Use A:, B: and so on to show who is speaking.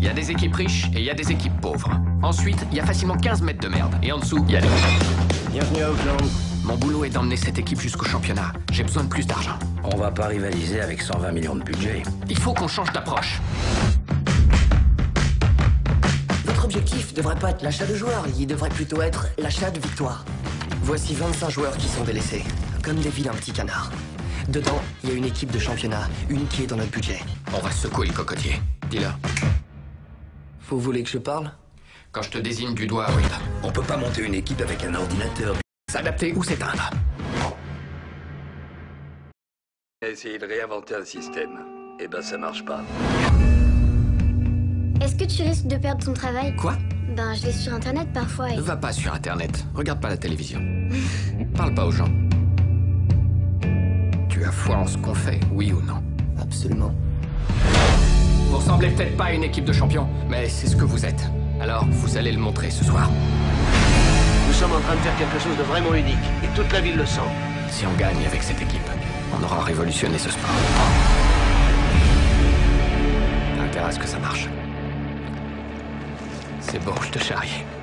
A: Il y a des équipes riches et il y a des équipes pauvres. Ensuite, il y a facilement 15 mètres de merde. Et en dessous, il y a les...
B: Bienvenue à Auckland.
A: Mon boulot est d'emmener cette équipe jusqu'au championnat. J'ai besoin de plus d'argent.
B: On va pas rivaliser avec 120 millions de budget.
A: Il faut qu'on change d'approche.
C: Votre objectif devrait pas être l'achat de joueurs, il devrait plutôt être l'achat de victoires. Voici 25 joueurs qui sont délaissés, comme des vilains petits canards. Dedans, il y a une équipe de championnat, une qui est dans notre budget.
A: On va secouer le cocotier. Dis-leur.
C: Vous voulez que je parle?
A: Quand je te désigne du doigt, oui.
B: On peut pas monter une équipe avec un ordinateur.
A: S'adapter ou s'éteindre.
D: Essayer de réinventer un système. Eh ben, ça marche pas.
E: Est-ce que tu risques de perdre ton travail?
A: Quoi?
E: Ben, je vais sur Internet parfois et...
A: Va pas sur Internet. Regarde pas la télévision. Parle pas aux gens. Tu as foi en ce qu'on fait, oui ou non?
C: Absolument.
A: Vous ressemblez peut-être pas à une équipe de champions, mais c'est ce que vous êtes. Alors, vous allez le montrer ce soir.
F: Nous sommes en train de faire quelque chose de vraiment unique, et toute la ville le sent.
A: Si on gagne avec cette équipe, on aura révolutionné ce sport. T'as intérêt à ce que ça marche. C'est beau, je te charrie.